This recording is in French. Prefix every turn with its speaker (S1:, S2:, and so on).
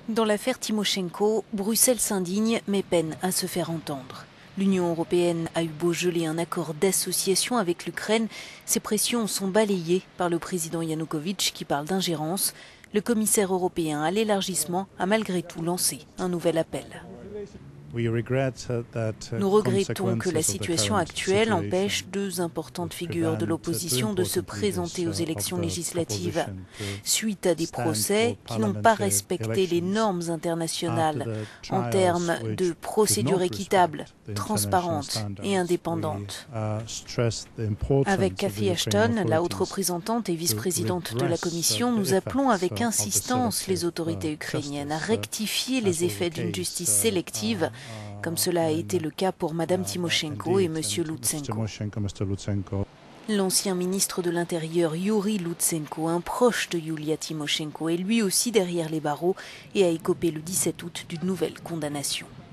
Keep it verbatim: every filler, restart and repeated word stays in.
S1: Dans l'affaire Tymoshenko, Bruxelles s'indigne mais peine à se faire entendre. L'Union européenne a eu beau geler un accord d'association avec l'Ukraine, ces pressions sont balayées par le président Yanukovych qui parle d'ingérence. Le commissaire européen à l'élargissement a malgré tout lancé un nouvel appel. Nous regrettons que la situation actuelle empêche deux importantes figures de l'opposition de se présenter aux élections législatives suite à des procès qui n'ont pas respecté les normes internationales en termes de procédure équitable, transparente et indépendante. Avec Cathy Ashton, la haute représentante et vice-présidente de la Commission, nous appelons avec insistance les autorités ukrainiennes à rectifier les effets d'une justice sélective, comme cela a été le cas pour Mme Tymoshenko et M. Loutsenko. L'ancien ministre de l'Intérieur Yuri Loutsenko, un proche de Yulia Tymoshenko, est lui aussi derrière les barreaux et a écopé le dix-sept août d'une nouvelle condamnation.